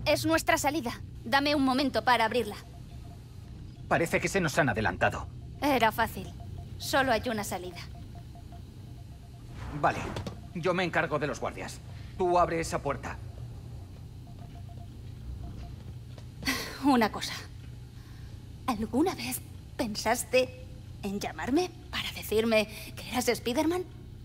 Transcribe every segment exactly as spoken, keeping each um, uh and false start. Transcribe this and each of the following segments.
Es nuestra salida. Dame un momento para abrirla. Parece que se nos han adelantado. Era fácil. Solo hay una salida. Vale. Yo me encargo de los guardias. Tú abre esa puerta. Una cosa. ¿Alguna vez pensaste en llamarme para decirme que eras Spider-Man?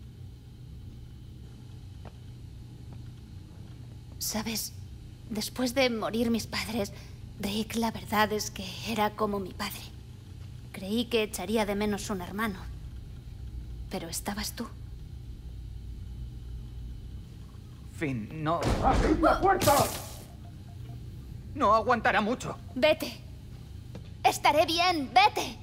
¿Sabes? Después de morir mis padres, Rick, la verdad es que era como mi padre. Creí que echaría de menos un hermano. Pero estabas tú. Finn, no... ¡Abrid la puerta! No aguantará mucho. Vete. Estaré bien, vete.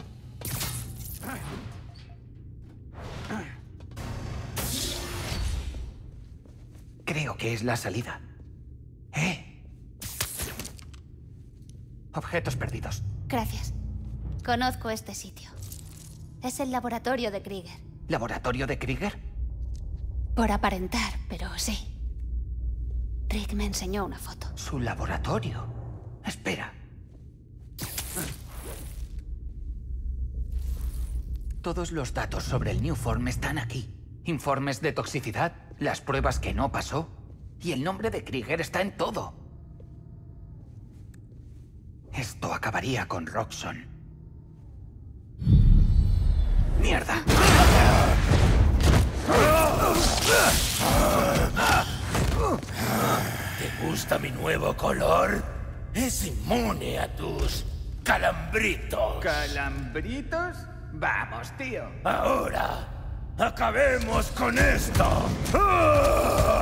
Creo que es la salida. ¿Eh? Objetos perdidos. Gracias. Conozco este sitio. Es el laboratorio de Krieger. ¿Laboratorio de Krieger? Por aparentar, pero sí. Rick me enseñó una foto. Su laboratorio. Espera. Todos los datos sobre el Nuform están aquí. Informes de toxicidad, las pruebas que no pasó, y el nombre de Krieger está en todo. Esto acabaría con Roxxon. ¡Mierda! ¿Te gusta mi nuevo color? Es inmune a tus calambritos. ¿Calambritos? Vamos, tío. Ahora, acabemos con esto. ¡Ah!